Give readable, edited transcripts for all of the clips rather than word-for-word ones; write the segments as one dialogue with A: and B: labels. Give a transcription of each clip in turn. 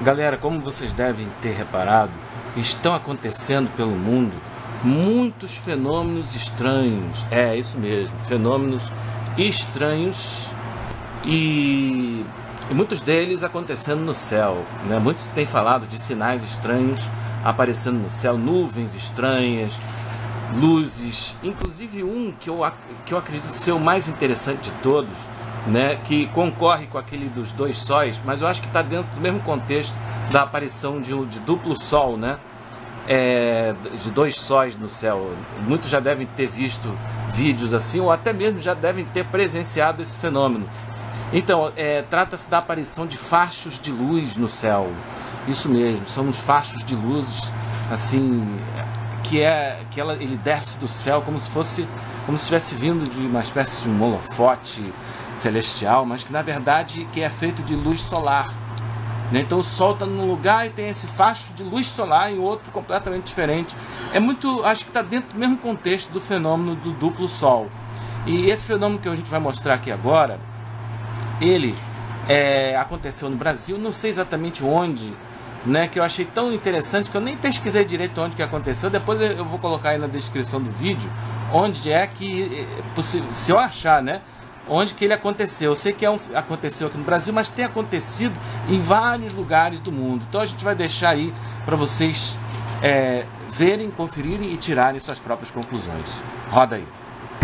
A: Galera, como vocês devem ter reparado, estão acontecendo pelo mundo muitos fenômenos estranhos. É isso mesmo, fenômenos estranhos e muitos deles acontecendo no céu, né? Muitos têm falado de sinais estranhos aparecendo no céu, nuvens estranhas, luzes, inclusive um que eu acredito ser o mais interessante de todos, né, que concorre com aquele dos dois sóis, mas eu acho que está dentro do mesmo contexto da aparição de duplo sol, né, de dois sóis no céu. Muitos já devem ter visto vídeos assim, ou até mesmo já devem ter presenciado esse fenômeno. Então, trata-se da aparição de fachos de luz no céu. Isso mesmo, são os fachos de luzes, assim, ele desce do céu como se estivesse vindo de uma espécie de um holofote celestial, mas que na verdade é feito de luz solar, né? Então o sol está num lugar e tem esse facho de luz solar em outro completamente diferente. Acho que está dentro do mesmo contexto do fenômeno do duplo sol. E esse fenômeno que a gente vai mostrar aqui agora, ele aconteceu no Brasil, não sei exatamente onde, né, que eu achei tão interessante que eu nem pesquisei direito onde que aconteceu. Depois eu vou colocar aí na descrição do vídeo onde é que, se eu achar, né, onde que ele aconteceu. Eu sei que aconteceu aqui no Brasil, mas tem acontecido em vários lugares do mundo. Então a gente vai deixar aí para vocês verem, conferirem e tirarem suas próprias conclusões. Roda aí.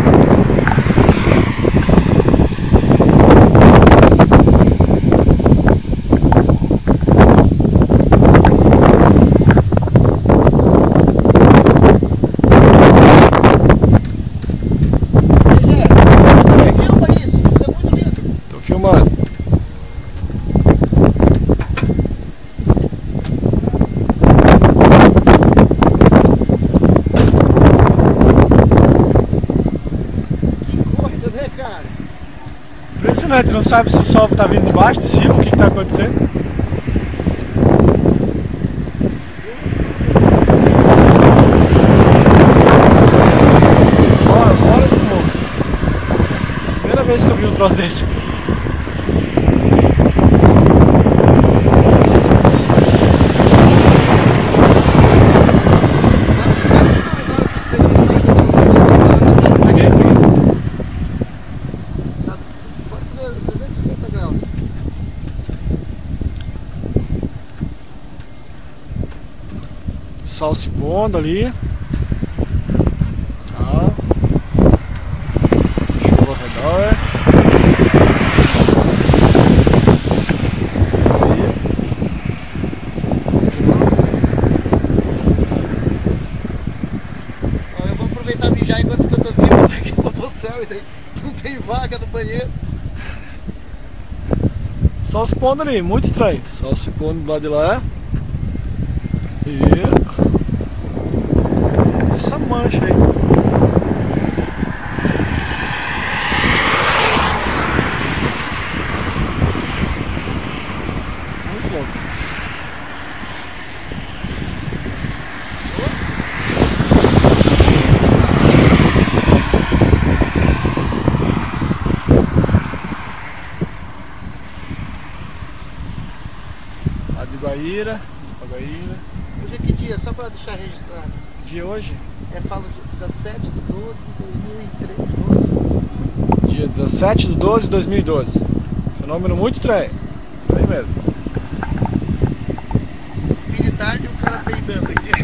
B: Impressionante, não sabe se o sol está vindo de baixo, de cima, o que está acontecendo. Fora do mundo. Primeira vez que eu vi um troço desse. Sol se pondo ali. Tá. Chuva ao redor.
C: Eu vou aproveitar e mijar enquanto que eu tô vivo, porque eu vou pro céu e daí não tem vaga no banheiro.
B: Sol se pondo ali, muito estranho. Sol se pondo do lado de lá. E essa mancha aí. Muito louco. A de Guaíra.
C: Hoje é que dia? Só para deixar registrado.
B: Dia hoje?
C: Fala de 17 de 12 de 2012.
B: Dia 17 de 12 de 2012. Fenômeno muito estranho. Estranho mesmo.
C: Fim de tarde e o cara peidando aqui.